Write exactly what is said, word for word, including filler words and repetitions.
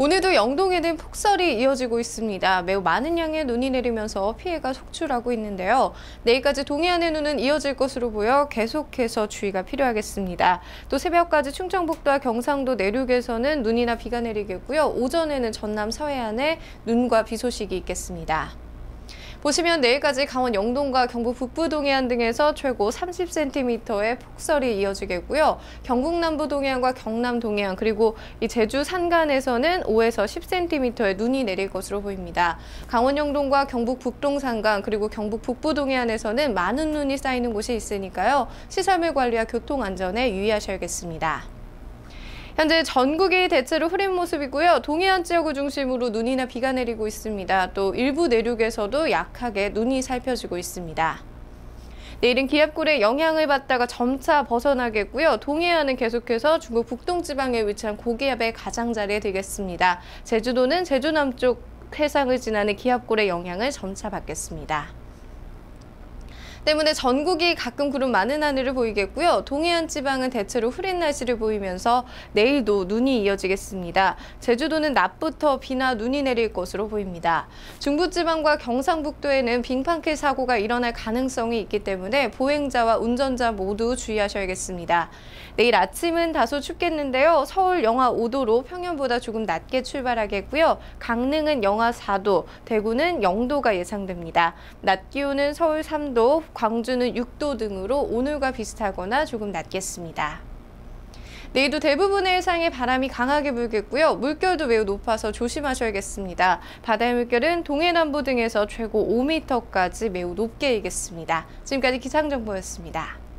오늘도 영동에는 폭설이 이어지고 있습니다. 매우 많은 양의 눈이 내리면서 피해가 속출하고 있는데요. 내일까지 동해안의 눈은 이어질 것으로 보여 계속해서 주의가 필요하겠습니다. 또 새벽까지 충청북도와 경상도 내륙에서는 눈이나 비가 내리겠고요. 오전에는 전남 서해안에 눈과 비 소식이 있겠습니다. 보시면 내일까지 강원 영동과 경북 북부 동해안 등에서 최고 삼십 센티미터의 폭설이 이어지겠고요. 경북 남부 동해안과 경남 동해안 그리고 이 제주 산간에서는 오에서 십 센티미터의 눈이 내릴 것으로 보입니다. 강원 영동과 경북 북동 산간 그리고 경북 북부 동해안에서는 많은 눈이 쌓이는 곳이 있으니까요. 시설물 관리와 교통 안전에 유의하셔야겠습니다. 현재 전국이 대체로 흐린 모습이고요. 동해안 지역을 중심으로 눈이나 비가 내리고 있습니다. 또 일부 내륙에서도 약하게 눈이 살펴지고 있습니다. 내일은 기압골의 영향을 받다가 점차 벗어나겠고요. 동해안은 계속해서 중국 북동 지방에 위치한 고기압의 가장자리에 들겠습니다. 제주도는 제주 남쪽 해상을 지나는 기압골의 영향을 점차 받겠습니다. 때문에 전국이 가끔 구름 많은 하늘을 보이겠고요. 동해안 지방은 대체로 흐린 날씨를 보이면서 내일도 눈이 이어지겠습니다. 제주도는 낮부터 비나 눈이 내릴 것으로 보입니다. 중부지방과 경상북도에는 빙판길 사고가 일어날 가능성이 있기 때문에 보행자와 운전자 모두 주의하셔야겠습니다. 내일 아침은 다소 춥겠는데요. 서울 영하 오 도로 평년보다 조금 낮게 출발하겠고요. 강릉은 영하 사 도, 대구는 영 도가 예상됩니다. 낮 기온은 서울 삼 도, 광주는 육 도 등으로 오늘과 비슷하거나 조금 낮겠습니다. 내일도 대부분의 해상에 바람이 강하게 불겠고요. 물결도 매우 높아서 조심하셔야겠습니다. 바다의 물결은 동해남부 등에서 최고 오 미터까지 매우 높게 일겠습니다. 지금까지 기상정보였습니다.